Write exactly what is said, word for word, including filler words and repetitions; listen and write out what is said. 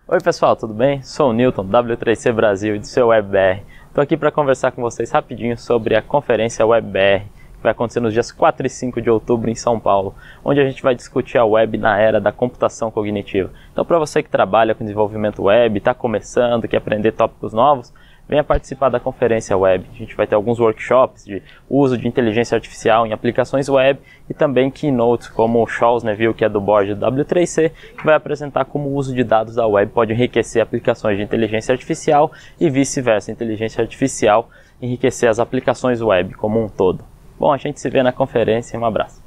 Oi pessoal, tudo bem? Sou o Newton, W três C Brasil e do seu WebBR. Estou aqui para conversar com vocês rapidinho sobre a conferência WebBR, que vai acontecer nos dias quatro e cinco de outubro em São Paulo, onde a gente vai discutir a web na era da computação cognitiva. Então, para você que trabalha com desenvolvimento web, está começando, quer aprender tópicos novos, venha participar da conferência web. A gente vai ter alguns workshops de uso de inteligência artificial em aplicações web e também keynotes como o Charles Neville, que é do board do W três C, que vai apresentar como o uso de dados da web pode enriquecer aplicações de inteligência artificial e vice-versa, inteligência artificial enriquecer as aplicações web como um todo. Bom, a gente se vê na conferência, um abraço.